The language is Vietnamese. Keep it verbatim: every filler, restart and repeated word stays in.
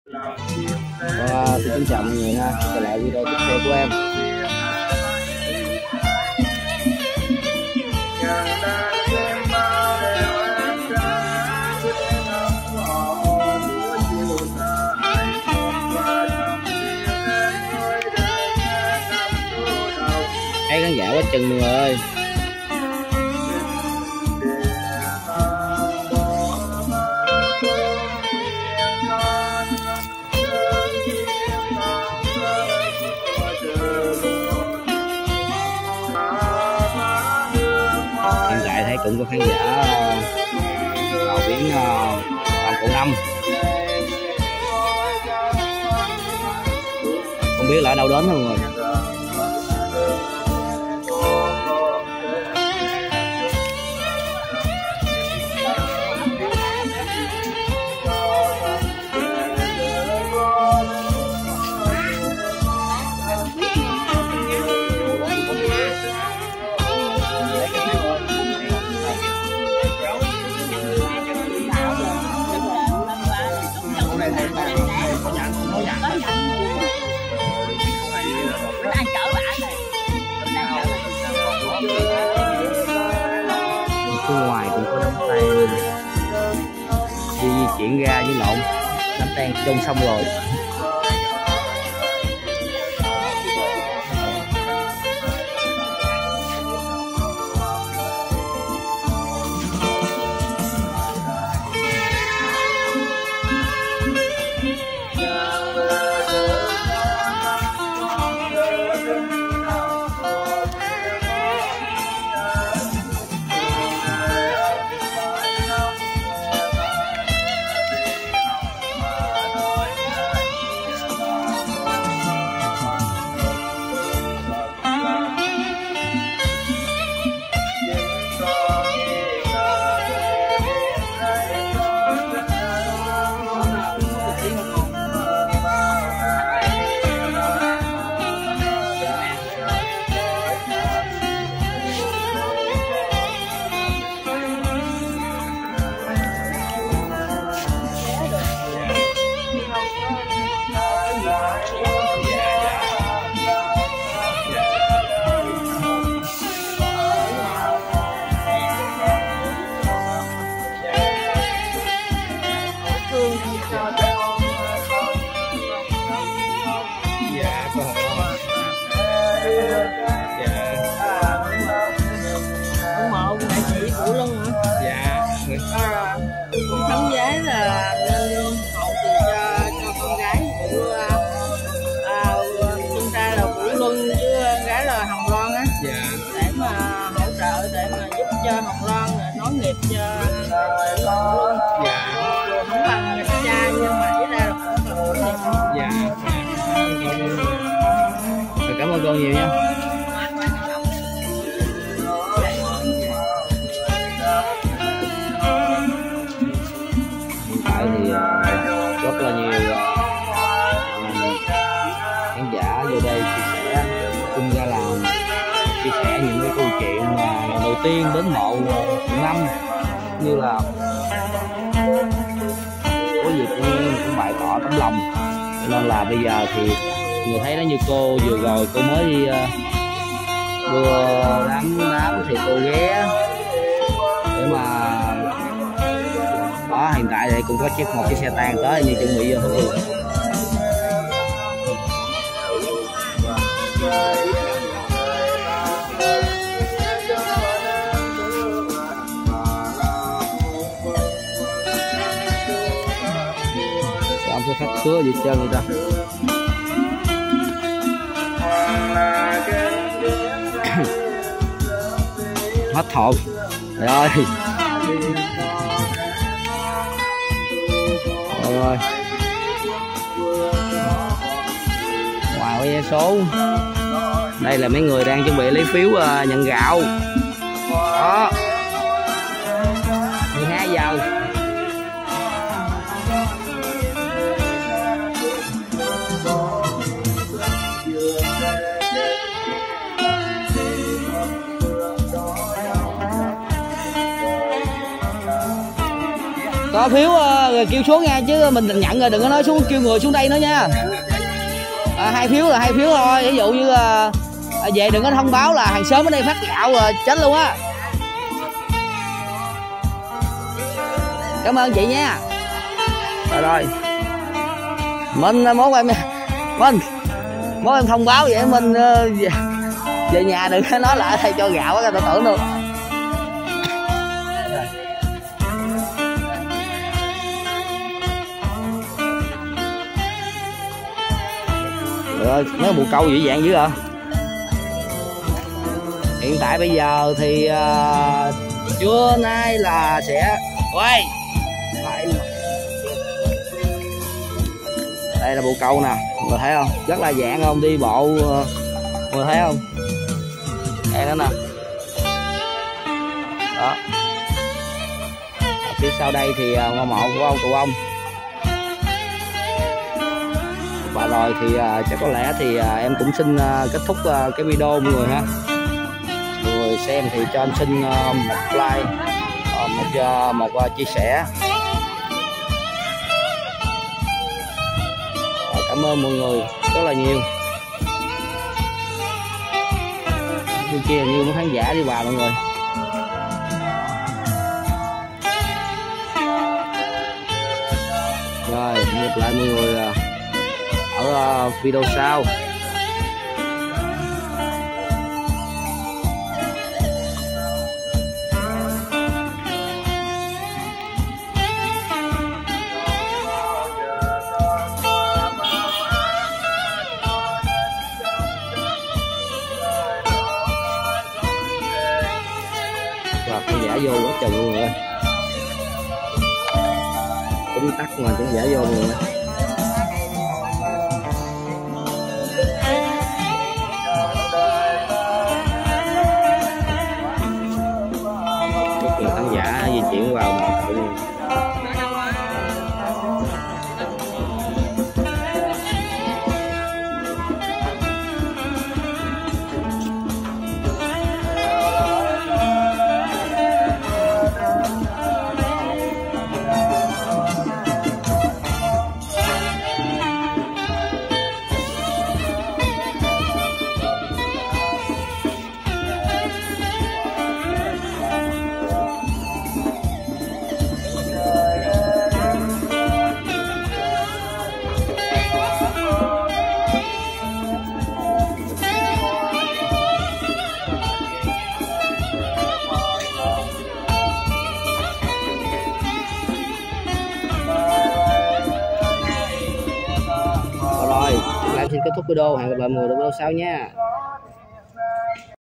Và xin kính chào mọi người ha, trở lại video tiếp theo của em. Thấy khán giả quá chừng mọi người ơi. Hiện tại thấy cũng có khán giả vào viếng ông cụ Năm, không biết là ở đâu đến không mọi người. Phía ngoài cũng có đám tang, đi di chuyển ra với lộn đám tang chôn xong rồi. Đóng giấy là nên hậu thì cho cho con gái của à, chúng ta là Vũ Luân với gái là Hồng Loan á, dạ. Để mà hỗ trợ để mà giúp cho Hồng Loan nối nghiệp cho Vũ Luân, dạ. Không bằng người cha nhưng mà ý ra là cũng bằng nối nghiệp, dạ. Rồi, cảm ơn con nhiều nha. Thì rất là nhiều khán giả vô đây chia sẻ cùng ra làm chia sẻ những cái câu chuyện mà lần đầu tiên đến mộ cụ Năm, như là có dịp nghe cũng bày tỏ tấm lòng, nên là bây giờ thì người thấy nó như cô vừa rồi cô mới đi đưa đám đám thì cô ghé để mà đó. Hiện tại thì cũng có chiếc một chiếc xe tang tới như chuẩn bị vô thôi. Sao có khách khứa gì trơn vậy ta? Hết hồn trời ơi. Rồi ngoài vé số, đây là mấy người đang chuẩn bị lấy phiếu uh, nhận gạo đó. mười hai giờ bỏ phiếu rồi kêu xuống nha, chứ mình nhận rồi đừng có nói xuống kêu người xuống đây nữa nha. À, hai phiếu là hai phiếu thôi, ví dụ như là về đừng có thông báo là hàng xóm ở đây phát gạo rồi chết luôn á. Cảm ơn chị nha. Rồi rồi mình mốt em mình mốt em thông báo vậy mình về, về nhà đừng có nói lại thầy cho gạo á, tao tưởng luôn. Rồi mấy bồ câu dữ dạng dữ hả? Hiện tại bây giờ thì uh, trưa nay là sẽ quay đây là bồ câu nè, người thấy không, rất là dạng không, đi bộ người thấy không, đây đó nè đó. Ở phía sau đây thì ngôi mộ của ông cụ ông. Và rồi thì uh, chắc có lẽ thì uh, em cũng xin uh, kết thúc uh, cái video mọi người ha. Mọi người xem thì cho em xin uh, một like, uh, một uh, một uh, chia sẻ. Uh, cảm ơn mọi người rất là nhiều. Bên kia như mấy khán giả đi vào mọi người. Rồi gặp lại mọi người uh, ở video sau. Rồi khán giả vô quá trời luôn rồi, cũng tắt mà khán giả vô rồi. Khán giả di chuyển vào mà tự nhiên. Em xin kết thúc video, hẹn gặp lại mọi người ở video sau nha.